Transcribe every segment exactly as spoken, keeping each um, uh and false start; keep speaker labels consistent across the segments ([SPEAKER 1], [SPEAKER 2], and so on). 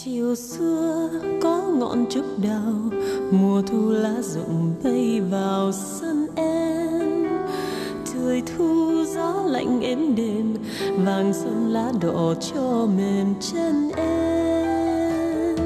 [SPEAKER 1] Chiều xưa có ngọn trúc đào, mùa thu lá rụng bay vào sân em. Trời thu gió lạnh êm đềm, vàng son lá đỏ cho mềm chân em.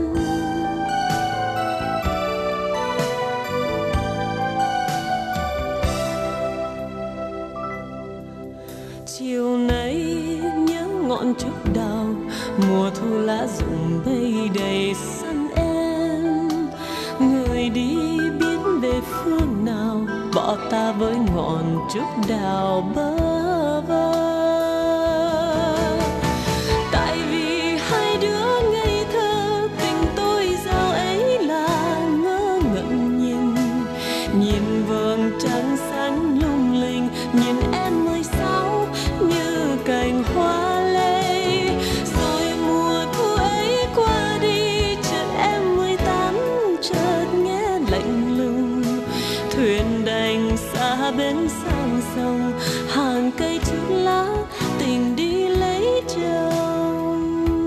[SPEAKER 1] Chiều nay nhớ ngọn trúc đào, mùa thu lá rụng bay đầy sân em. Người đi biết về phương nào, bỏ ta với ngọn trúc đào bơ vơ. Tại vì hai đứa ngây thơ, tình tôi giao ấy là ngơ ngẩn nhìn. Nhìn vầng trăng sáng lung linh, nhìn em mười sáu như cành hoa. Thuyền đành xa bến sang sông, hàng cây trúc lá tình đi lấy chồng.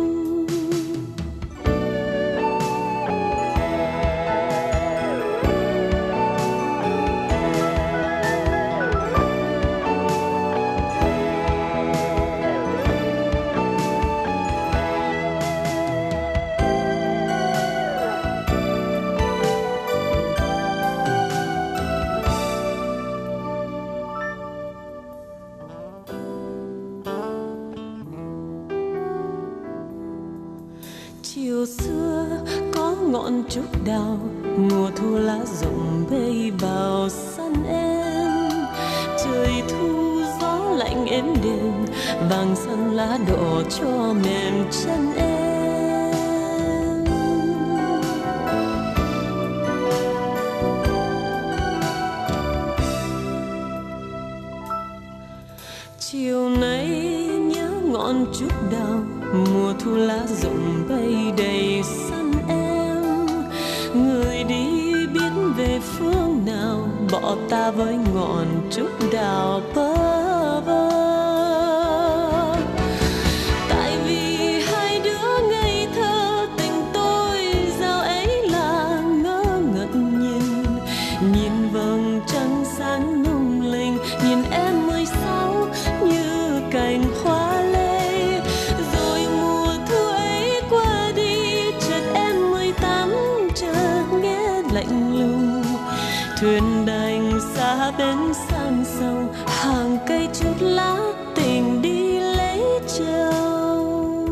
[SPEAKER 1] Chiều xưa có ngọn trúc đào, mùa thu lá rụng bay vào sân em. Trời thu gió lạnh êm đềm, vàng son lá đỏ cho mềm chân em. Chiều nay nhớ ngọn trúc đào, mùa thu lá rụng bay đầy sân em. Người đi biết về phương nào, bỏ ta với ngọn trúc đào bơ vơ. Tại vì hai đứa ngây thơ, tình tôi giao ấy là ngơ ngẩn nhìn. Nhìn vầng trăng sáng lung linh, nhìn em mười sáu như cành hoa. Thuyền đành xa bến sang sông, hàng cây trúc lá tình đi lấy chồng.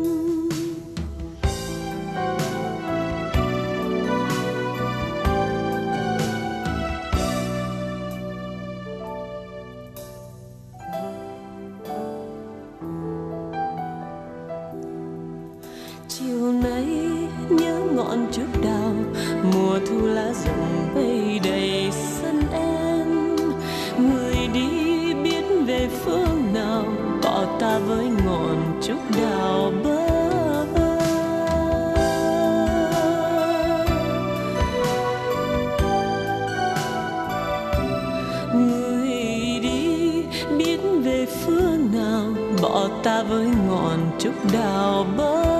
[SPEAKER 1] Chiều nay nhớ ngọn trúc đào, mùa thu lá rụng bay đầy sân em. Người đi biết về phương nào, bỏ ta với ngọn trúc đào bơ vơ. Người đi biết về phương nào, bỏ ta với ngọn trúc đào bơ